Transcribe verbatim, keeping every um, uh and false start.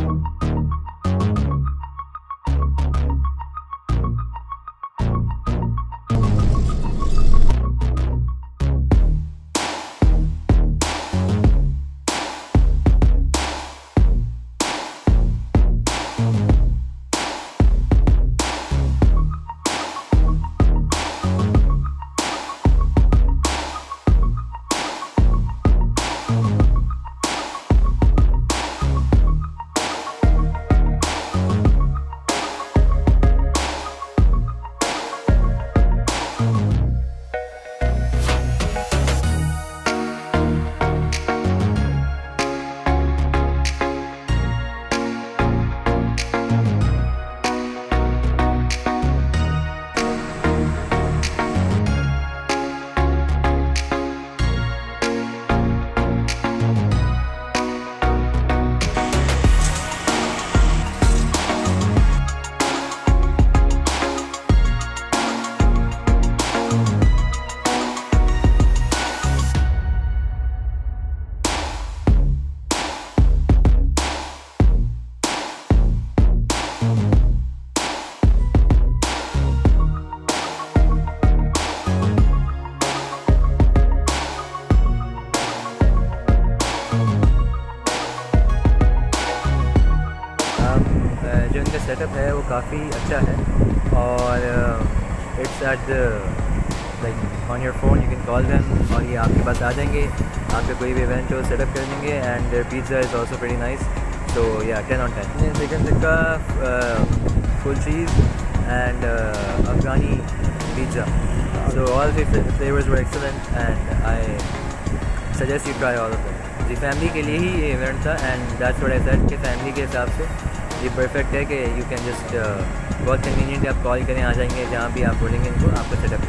जो इनका सेटअप है वो काफ़ी अच्छा है और it's at like on your phone, you can call them और ये आपके पास आ जाएंगे, आपका कोई भी इवेंट हो सेटअप कर देंगे। And pizza is also very nice, so yeah ten on ten. Chicken tikka, full cheese and Afghani pizza, so all flavours were excellent and I suggest you try all of them. जी family के लिए ही ये event था and that's what I said कि family के हिसाब से ये परफेक्ट है कि यू कैन जस्ट बहुत कन्वीनियंट है, आप कॉल करें आ जाएंगे, जहाँ भी आप बोलेंगे इनको आपको सेटअप